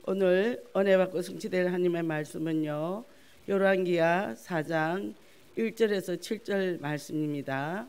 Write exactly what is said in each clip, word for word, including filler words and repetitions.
오늘 은혜 받고 성취될 하나님의 말씀은요, 열왕기하 사 장 일 절에서 칠 절 말씀입니다.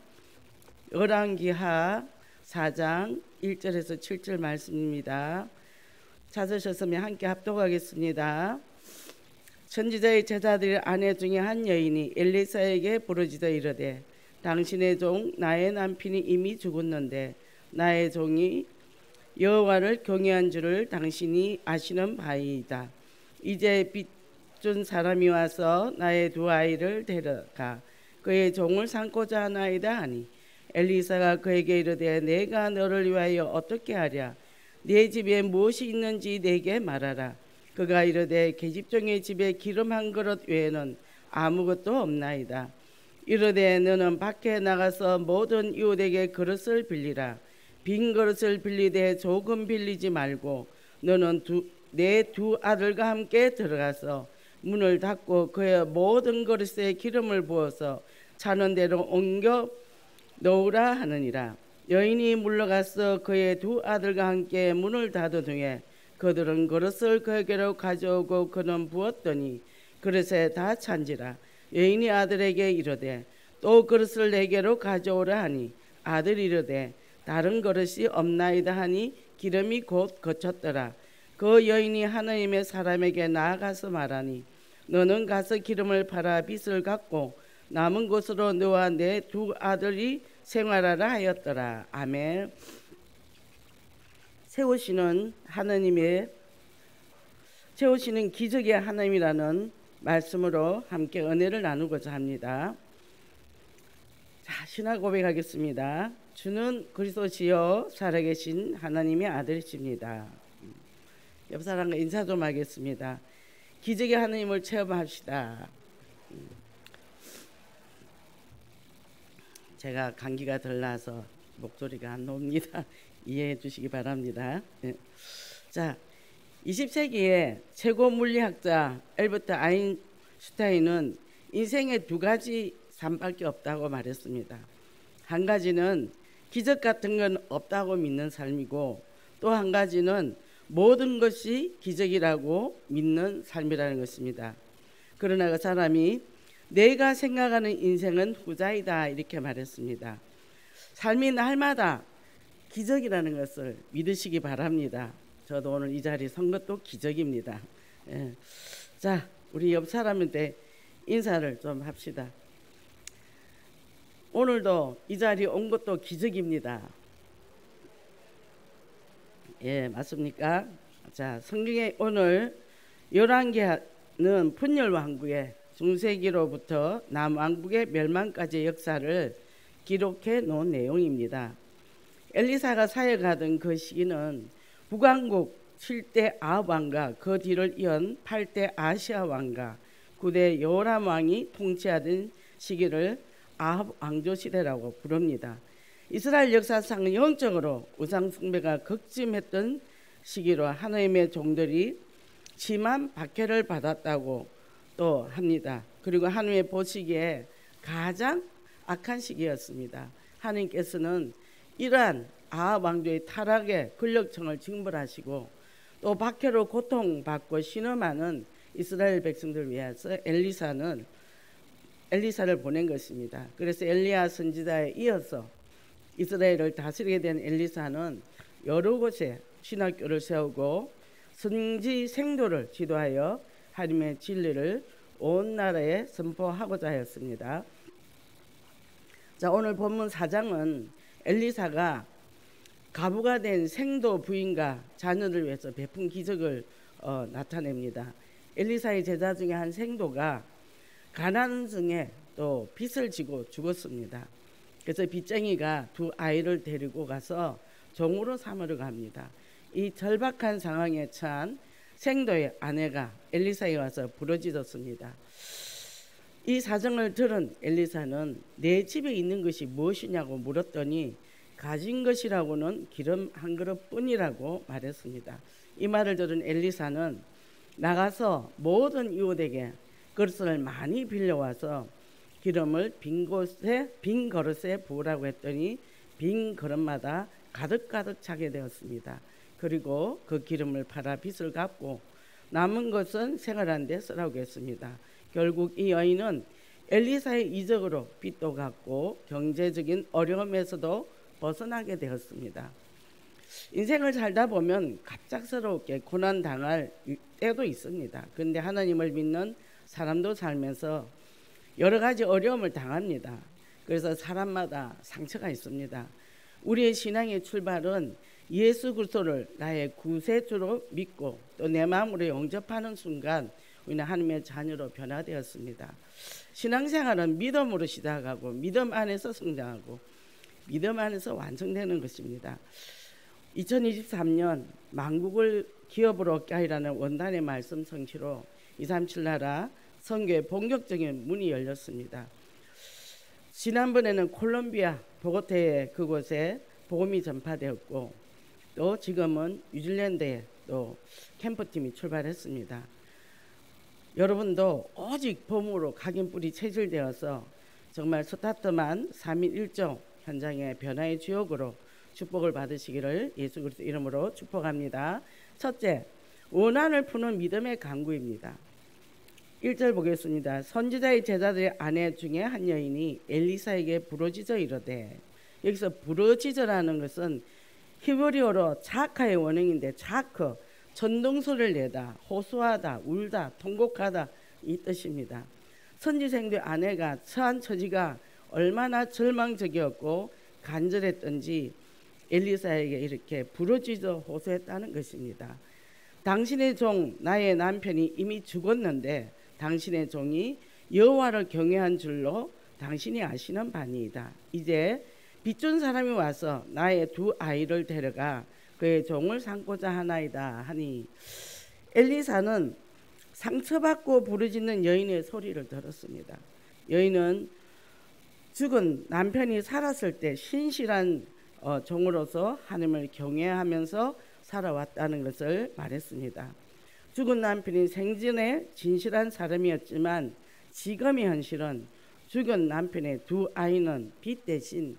열왕기하 사 장 일 절에서 칠 절 말씀입니다. 찾으셨으면 함께 합독하겠습니다. 선지자의 제자들의 아내 중에 한 여인이 엘리사에게 부르짖어 이르되, 당신의 종 나의 남편이 이미 죽었는데 나의 종이 여호와를 경외한 줄을 당신이 아시는 바이다. 이제 빚준 사람이 와서 나의 두 아이를 데려가 그의 종을 삼고자 하나이다 하니, 엘리사가 그에게 이르되, 내가 너를 위하여 어떻게 하랴? 네 집에 무엇이 있는지 내게 말하라. 그가 이르되, 계집종의 집에 기름 한 그릇 외에는 아무것도 없나이다. 이르되, 너는 밖에 나가서 모든 이웃에게 그릇을 빌리라. 빈 그릇을 빌리되 조금 빌리지 말고 너는 내 두 아들과 함께 들어가서 문을 닫고 그의 모든 그릇에 기름을 부어서 차는 대로 옮겨 놓으라 하느니라. 여인이 물러가서 그의 두 아들과 함께 문을 닫은 후에 그들은 그릇을 그에게로 가져오고 그는 부었더니 그릇에 다 찬지라. 여인이 아들에게 이르되, 또 그릇을 내게로 가져오라 하니, 아들이 이르되, 다른 그릇이 없나이다 하니 기름이 곧 거쳤더라. 그 여인이 하나님의 사람에게 나아가서 말하니, 너는 가서 기름을 팔아 빚을 갚고 남은 곳으로 너와 내 두 아들이 생활하라 하였더라. 아멘. 세우시는 하나님의 세우시는 기적의 하나님이라는 말씀으로 함께 은혜를 나누고자 합니다. 자, 신앙 고백하겠습니다. 주는 그리스도시요 살아계신 하나님의 아들이십니다. 옆 사람과 인사 좀 하겠습니다. 기적의 하나님을 체험합시다. 제가 감기가 덜 나서 목소리가 안 나옵니다. 이해해 주시기 바랍니다. 자, 이십 세기의 최고 물리학자 엘버트 아인슈타인은 인생에 두 가지 삶밖에 없다고 말했습니다. 한 가지는 기적 같은 건 없다고 믿는 삶이고, 또 한 가지는 모든 것이 기적이라고 믿는 삶이라는 것입니다. 그러나 그 사람이 내가 생각하는 인생은 후자이다 이렇게 말했습니다. 삶이 날마다 기적이라는 것을 믿으시기 바랍니다. 저도 오늘 이 자리에 선 것도 기적입니다. 예. 자, 우리 옆 사람한테 인사를 좀 합시다. 오늘도 이 자리에 온 것도 기적입니다. 예, 맞습니까? 자, 성경에 오늘 열왕기하는 분열 왕국의 중세기로부터 남왕국의 멸망까지의 역사를 기록해 놓은 내용입니다. 엘리사가 사역하던 그 시기는 북왕국 칠 대 아합 왕과 그 뒤를 이은 팔 대 아시아 왕과 구 대 요람 왕이 통치하던 시기를 아합 왕조 시대라고 부릅니다. 이스라엘 역사상 영적으로 우상 숭배가 극심했던 시기로 하나님의 종들이 심한 박해를 받았다고 또 합니다. 그리고 하나님의 보시기에 가장 악한 시기였습니다. 하나님께서는 이러한 아합 왕조의 타락의 권력층을 징벌하시고 또 박해로 고통받고 신음하는 이스라엘 백성들을 위해서 엘리사는 엘리사를 보낸 것입니다. 그래서 엘리야 선지자에 이어서 이스라엘을 다스리게 된 엘리사는 여러 곳에 신학교를 세우고 선지 생도를 지도하여 하나님의 진리를 온 나라에 선포하고자 하였습니다. 자, 오늘 본문 사 장은 엘리사가 가부가 된 생도 부인과 자녀를 위해서 베푼 기적을 어, 나타냅니다. 엘리사의 제자 중에 한 생도가 가난성에 또 빚을 지고 죽었습니다. 그래서 빚쟁이가 두 아이를 데리고 가서 종으로 삼으려고 합니다. 이 절박한 상황에 처한 생도의 아내가 엘리사에 와서 부르짖었습니다. 이 사정을 들은 엘리사는 내 집에 있는 것이 무엇이냐고 물었더니 가진 것이라고는 기름 한 그릇뿐이라고 말했습니다. 이 말을 들은 엘리사는 나가서 모든 이웃에게 그릇을 많이 빌려와서 기름을 빈 곳에 빈 그릇에 부으라고 했더니 빈 그릇마다 가득가득 차게 되었습니다. 그리고 그 기름을 팔아 빚을 갚고 남은 것은 생활하는 데 쓰라고 했습니다. 결국 이 여인은 엘리사의 이적으로 빚도 갚고 경제적인 어려움에서도 벗어나게 되었습니다. 인생을 살다 보면 갑작스럽게 고난 당할 때도 있습니다. 그런데 하나님을 믿는 사람도 살면서 여러 가지 어려움을 당합니다. 그래서 사람마다 상처가 있습니다. 우리의 신앙의 출발은 예수 그리스도를 나의 구세주로 믿고 또 내 마음으로 영접하는 순간 우리는 하나님의 자녀로 변화되었습니다. 신앙생활은 믿음으로 시작하고 믿음 안에서 성장하고 믿음 안에서 완성되는 것입니다. 이천이십삼 년 만국을 기업으로 얻게 하리라는 원단의 말씀 성취로 이백삼십칠 나라 선교의 본격적인 문이 열렸습니다. 지난번에는 콜롬비아 보고테의 그곳에 복음이 전파되었고 또 지금은 뉴질랜드에 또 캠프팀이 출발했습니다. 여러분도 오직 복음으로 각인뿔이 체질되어서 정말 스타트만 삼 일 일정 현장의 변화의 주역으로 축복을 받으시기를 예수 그리스도 이름으로 축복합니다. 첫째, 원한을 푸는 믿음의 강구입니다. 일 절 보겠습니다. 선지자의 제자들의 아내 중에 한 여인이 엘리사에게 부르짖어 이르되, 여기서 부르짖어라는 것은 히브리어로 자카의 원형인데 자크, 전동소리를 내다, 호소하다, 울다, 통곡하다 이 뜻입니다. 선지생들 아내가 처한 처지가 얼마나 절망적이었고 간절했던지 엘리사에게 이렇게 부르짖어 호소했다는 것입니다. 당신의 종 나의 남편이 이미 죽었는데 당신의 종이 여호와를 경외한 줄로 당신이 아시는 바니이다. 이제 빚준 사람이 와서 나의 두 아이를 데려가 그의 종을 삼고자 하나이다 하니, 엘리사는 상처받고 부르짖는 여인의 소리를 들었습니다. 여인은 죽은 남편이 살았을 때 신실한 어, 종으로서 하나님을 경외하면서 살아왔다는 것을 말했습니다. 죽은 남편이 생전에 진실한 사람이었지만 지금의 현실은 죽은 남편의 두 아이는 빚 대신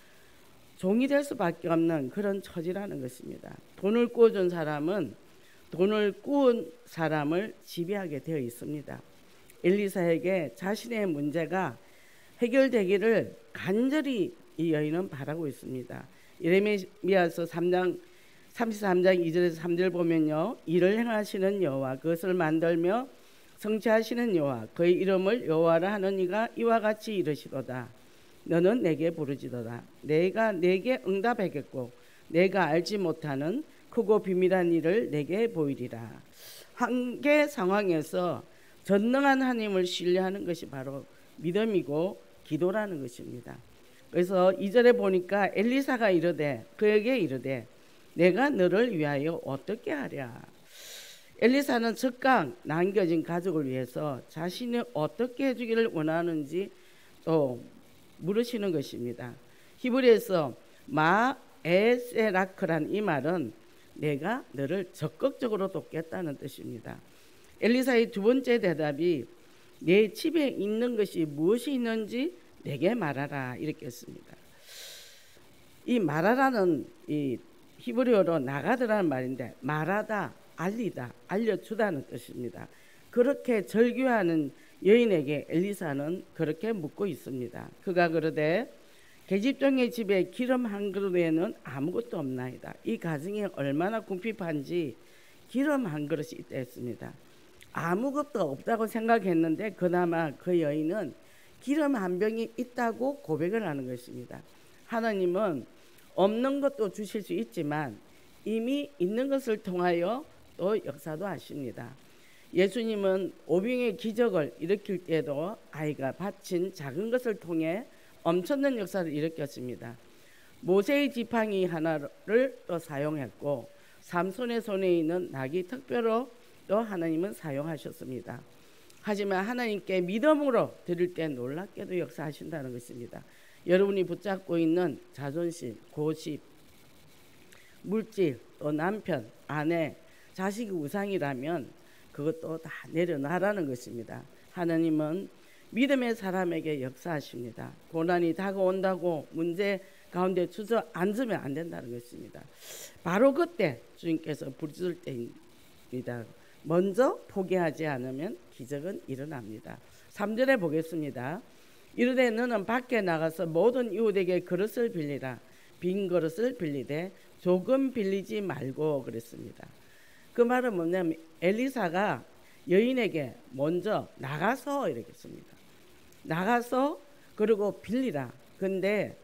종이 될 수밖에 없는 그런 처지라는 것입니다. 돈을 꾸어준 사람은 돈을 꾸은 사람을 지배하게 되어 있습니다. 엘리사에게 자신의 문제가 해결되기를 간절히 이 여인은 바라고 있습니다. 예레미야서 삼 장 삼십삼 장 이 절에서 삼 절 보면요, 이를 행하시는 여호와, 그것을 만들며 성취하시는 여호와, 그의 이름을 여호와라 하는 이가 이와 같이 이르시도다. 너는 내게 부르짖어라. 내가 내게 응답하겠고 내가 알지 못하는 크고 비밀한 일을 내게 보이리라. 한계 상황에서 전능한 하나님을 신뢰하는 것이 바로 믿음이고 기도라는 것입니다. 그래서 이 절에 보니까 엘리사가 이르되 그에게 이르되 내가 너를 위하여 어떻게 하랴. 엘리사는 즉각 남겨진 가족을 위해서 자신이 어떻게 해주기를 원하는지 또 물으시는 것입니다. 히브리에서 마에세라크란 이 말은 내가 너를 적극적으로 돕겠다는 뜻입니다. 엘리사의 두 번째 대답이 내 집에 있는 것이 무엇이 있는지 내게 말하라 이렇게 했습니다. 이 말하라는 이 히브리어로 나가더라는 말인데 말하다, 알리다, 알려주다는 뜻입니다. 그렇게 절규하는 여인에게 엘리사는 그렇게 묻고 있습니다. 그가 그러되 계집종의 집에 기름 한 그릇 외에는 아무것도 없나이다. 이 가정이 얼마나 궁핍한지 기름 한 그릇이 있다 했습니다. 아무것도 없다고 생각했는데 그나마 그 여인은 기름 한 병이 있다고 고백을 하는 것입니다. 하나님은 없는 것도 주실 수 있지만 이미 있는 것을 통하여 또 역사도 하십니다. 예수님은 오병의 기적을 일으킬 때도 아이가 바친 작은 것을 통해 엄청난 역사를 일으켰습니다. 모세의 지팡이 하나를 또 사용했고 삼손의 손에 있는 낙이 특별로 또 하나님은 사용하셨습니다. 하지만 하나님께 믿음으로 드릴 때 놀랍게도 역사하신다는 것입니다. 여러분이 붙잡고 있는 자존심, 고집, 물질, 또 남편, 아내, 자식이 우상이라면 그것도 다 내려놔라는 것입니다. 하나님은 믿음의 사람에게 역사하십니다. 고난이 다가온다고 문제 가운데 주저앉으면 안 된다는 것입니다. 바로 그때 주님께서 부르실 때입니다. 먼저 포기하지 않으면 기적은 일어납니다. 삼 절에 보겠습니다. 이르되 너는 밖에 나가서 모든 이웃에게 그릇을 빌리라. 빈 그릇을 빌리되 조금 빌리지 말고 그랬습니다. 그 말은 뭐냐면 엘리사가 여인에게 먼저 나가서 이렇게 했습니다. 나가서 그리고 빌리라. 근데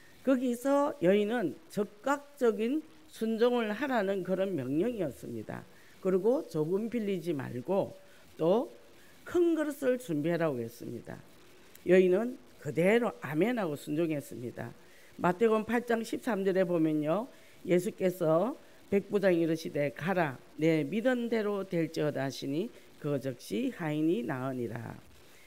거기서 여인은 적극적인 순종을 하라는 그런 명령이었습니다. 그리고 조금 빌리지 말고 또 큰 그릇을 준비하라고 했습니다. 여인은 그대로 아멘하고 순종했습니다. 마태복음 팔 장 십삼 절에 보면요, 예수께서 백부장이 이르시되 가라 내 믿은 대로 될지어다 하시니 그 즉시 하인이 나으니라.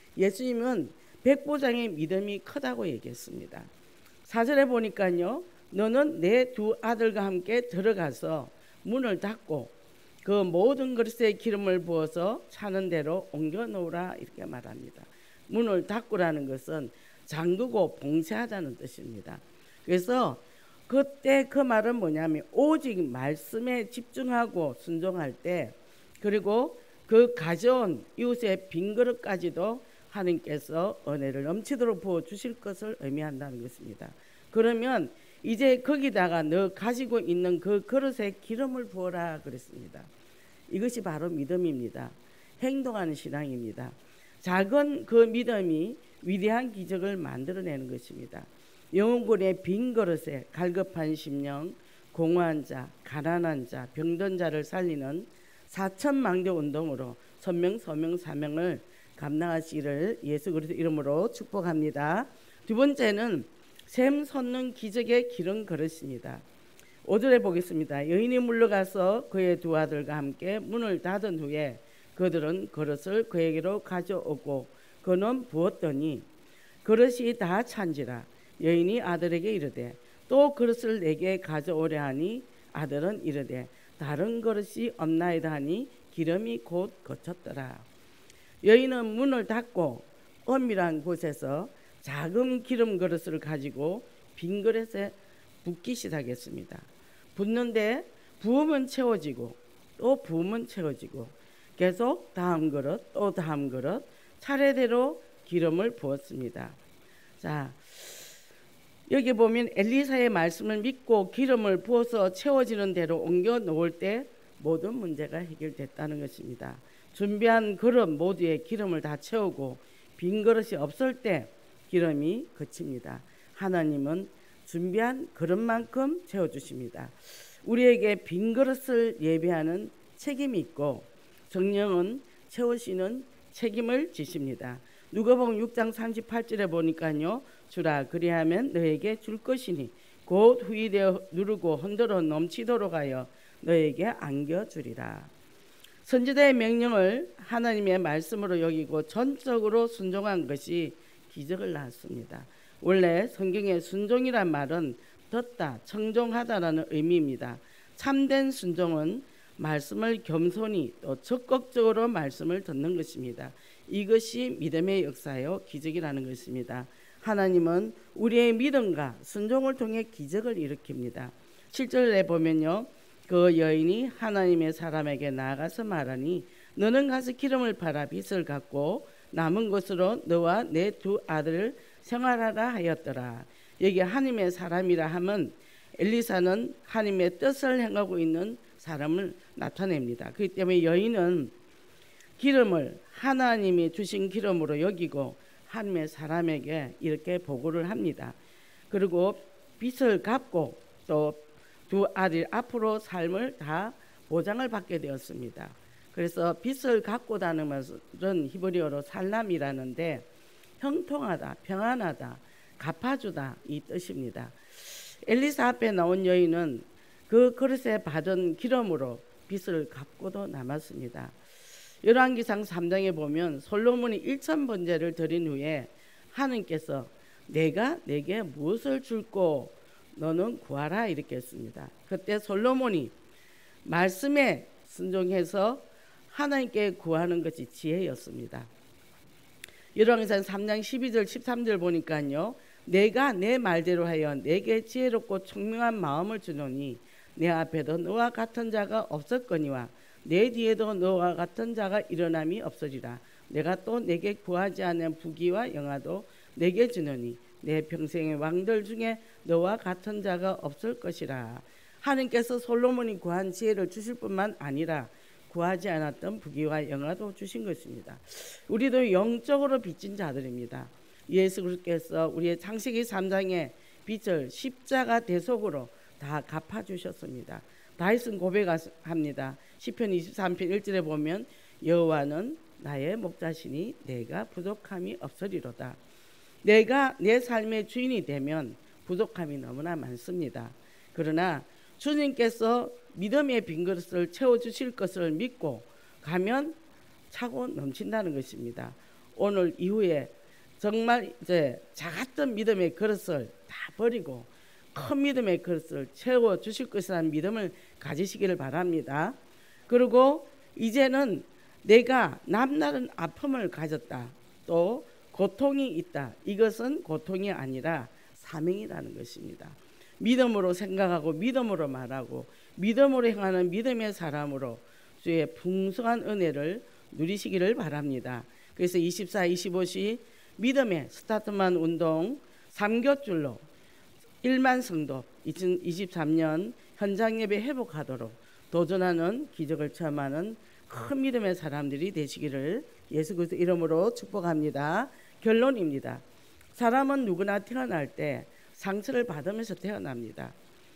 예수님은 백부장의 믿음이 크다고 얘기했습니다. 사 절에 보니까요, 너는 내 두 아들과 함께 들어가서 문을 닫고 그 모든 그릇에 기름을 부어서 차는 대로 옮겨 놓으라 이렇게 말합니다. 문을 닫고라는 것은 잠그고 봉쇄하자는 뜻입니다. 그래서 그때 그 말은 뭐냐면 오직 말씀에 집중하고 순종할 때, 그리고 그 가져온 이웃의 빈 그릇까지도 하나님께서 은혜를 넘치도록 부어 주실 것을 의미한다는 것입니다. 그러면 이제 거기다가 너 가지고 있는 그 그릇에 기름을 부어라 그랬습니다. 이것이 바로 믿음입니다. 행동하는 신앙입니다. 작은 그 믿음이 위대한 기적을 만들어내는 것입니다. 영혼군의 빈 그릇에 갈급한 심령, 공허한 자, 가난한 자, 병든 자를 살리는 사천망대 운동으로 선명, 소명, 사명을 감당하시기를 예수 그리스도 이름으로 축복합니다. 두 번째는 샘 솟는 기적의 기름 그릇입니다. 오 절에 보겠습니다. 여인이 물러가서 그의 두 아들과 함께 문을 닫은 후에 그들은 그릇을 그에게로 가져오고 그는 부었더니 그릇이 다 찬지라. 여인이 아들에게 이르되 또 그릇을 내게 가져오려 하니 아들은 이르되 다른 그릇이 없나이다 하니 기름이 곧 거쳤더라. 여인은 문을 닫고 엄밀한 곳에서 작은 기름 그릇을 가지고 빈 그릇에 붓기 시작했습니다. 붓는데 부으면 채워지고 또 부으면 채워지고 계속 다음 그릇 또 다음 그릇 차례대로 기름을 부었습니다. 자, 여기 보면 엘리사의 말씀을 믿고 기름을 부어서 채워지는 대로 옮겨 놓을 때 모든 문제가 해결됐다는 것입니다. 준비한 그릇 모두에 기름을 다 채우고 빈 그릇이 없을 때 기름이 그칩니다. 하나님은 준비한 그릇만큼 채워주십니다. 우리에게 빈 그릇을 예배하는 책임이 있고 성령은 채우시는 책임을 지십니다. 누가복음 육 장 삼십팔 절에 보니까요, 주라 그리하면 너에게 줄 것이니 곧 후이되어 누르고 흔들어 넘치도록 하여 너에게 안겨주리라. 선지자의 명령을 하나님의 말씀으로 여기고 전적으로 순종한 것이 기적을 낳았습니다. 원래 성경의 순종이란 말은 듣다, 청종하다라는 의미입니다. 참된 순종은 말씀을 겸손히 또 적극적으로 말씀을 듣는 것입니다. 이것이 믿음의 역사요 기적이라는 것입니다. 하나님은 우리의 믿음과 순종을 통해 기적을 일으킵니다. 칠 절에 보면요, 그 여인이 하나님의 사람에게 나아가서 말하니 너는 가서 기름을 팔아 빚을 갚고 남은 것으로 너와 내 두 아들을 생활하라 하였더라. 여기 하나님의 사람이라 하면 엘리사는 하나님의 뜻을 행하고 있는 사람을 나타냅니다. 그렇기 때문에 여인은 기름을 하나님이 주신 기름으로 여기고 하나님의 사람에게 이렇게 보고를 합니다. 그리고 빚을 갚고 또 두 아들 앞으로 삶을 다 보장을 받게 되었습니다. 그래서 빚을 갚고다는 말은 히브리어로 살람이라는데 형통하다, 평안하다, 갚아주다 이 뜻입니다. 엘리사 앞에 나온 여인은 그 그릇에 받은 기름으로 빚을 갚고도 남았습니다. 열왕기상 삼 장에 보면 솔로몬이 일천 번제를 드린 후에 하느님께서 내가 내게 무엇을 줄고 너는 구하라 이렇게 했습니다. 그때 솔로몬이 말씀에 순종해서 하나님께 구하는 것이 지혜였습니다. 열왕기상 삼 장 십이 절 십삼 절 보니까요, 내가 내 말대로 하여 내게 지혜롭고 총명한 마음을 주노니 내 앞에도 너와 같은 자가 없었거니와 내 뒤에도 너와 같은 자가 일어남이 없으리라. 내가 또 내게 구하지 않은 부귀와 영화도 내게 주노니 내 평생의 왕들 중에 너와 같은 자가 없을 것이라. 하나님께서 솔로몬이 구한 지혜를 주실 뿐만 아니라 구하지 않았던 부귀와 영화도 주신 것입니다. 우리도 영적으로 빚진 자들입니다. 예수 그리스도께서 우리의 창세기 삼 장의 빚을 십자가 대속으로 다 갚아주셨습니다. 다윗은 고백합니다. 시편 이십삼 편 일 절에 보면 여호와는 나의 목자시니 내가 부족함이 없으리로다. 내가 내 삶의 주인이 되면 부족함이 너무나 많습니다. 그러나 주님께서 믿음의 빈 그릇을 채워주실 것을 믿고 가면 차고 넘친다는 것입니다. 오늘 이후에 정말 이제 작았던 믿음의 그릇을 다 버리고 큰 믿음의 그릇을 채워주실 것이라는 믿음을 가지시기를 바랍니다. 그리고 이제는 내가 남다른 아픔을 가졌다, 또 고통이 있다. 이것은 고통이 아니라 사명이라는 것입니다. 믿음으로 생각하고 믿음으로 말하고 믿음으로 행하는 믿음의 사람으로 주의 풍성한 은혜를 누리시기를 바랍니다. 그래서 이십사, 이십오시 믿음의 스타트만 운동 삼 귑줄로 일만 성도 이천이십삼 년 현장 예배 회복하도록 도전하는 기적을 체험하는 큰 믿음의 사람들이 되시기를 예수 그리스도 이름으로 축복합니다. 결론입니다. 사람은 누구나 태어날 때 상처를 받으면서 태어납니다.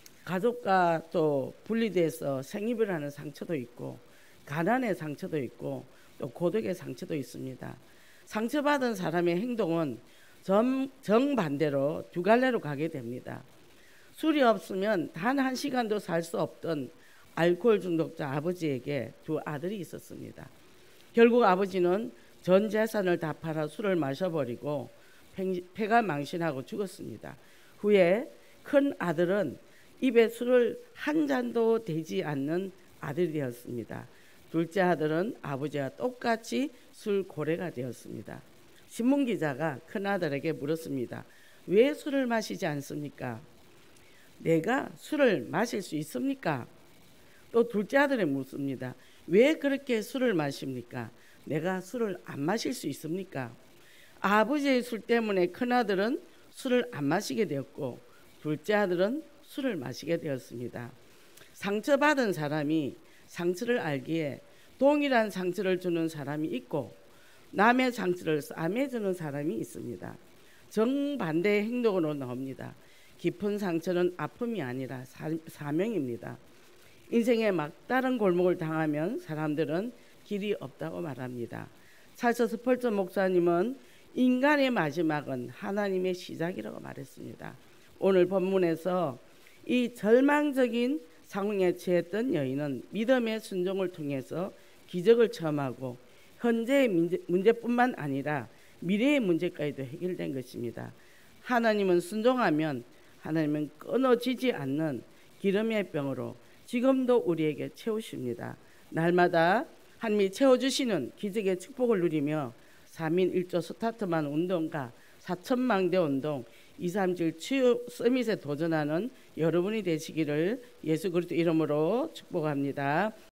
가족과 또 분리돼서 생이별 하는 상처도 있고 가난의 상처도 있고 또 고독의 상처도 있습니다. 상처받은 사람의 행동은 정, 정반대로 두 갈래로 가게 됩니다. 술이 없으면 단 한 시간도 살 수 없던 알코올 중독자 아버지에게 두 아들이 있었습니다. 결국 아버지는 전 재산을 다 팔아 술을 마셔버리고 폐가 망신하고 죽었습니다. 후에 큰 아들은 입에 술을 한 잔도 대지 않는 아들이 되었습니다. 둘째 아들은 아버지와 똑같이 술 고래가 되었습니다. 신문기자가 큰 아들에게 물었습니다. 왜 술을 마시지 않습니까? 내가 술을 마실 수 있습니까? 또 둘째 아들에 묻습니다. 왜 그렇게 술을 마십니까? 내가 술을 안 마실 수 있습니까? 아버지의 술 때문에 큰아들은 술을 안 마시게 되었고 둘째 아들은 술을 마시게 되었습니다. 상처받은 사람이 상처를 알기에 동일한 상처를 주는 사람이 있고 남의 상처를 싸매주는 사람이 있습니다. 정반대의 행동으로 나옵니다. 깊은 상처는 아픔이 아니라 사, 사명입니다. 인생의 막다른 골목을 당하면 사람들은 길이 없다고 말합니다. 찰스 스펄전 목사님은 인간의 마지막은 하나님의 시작이라고 말했습니다. 오늘 본문에서 이 절망적인 상황에 처했던 여인은 믿음의 순종을 통해서 기적을 체험하고 현재의 문제, 문제뿐만 아니라 미래의 문제까지도 해결된 것입니다. 하나님은 순종하면 하나님은 끊어지지 않는 기름의 병으로 지금도 우리에게 채우십니다. 날마다 하나님이 채워주시는 기적의 축복을 누리며 삼인 일조 스타트만 운동과 사천망대 운동 이삼칠 치유 서밋에 도전하는 여러분이 되시기를 예수 그리스도 이름으로 축복합니다.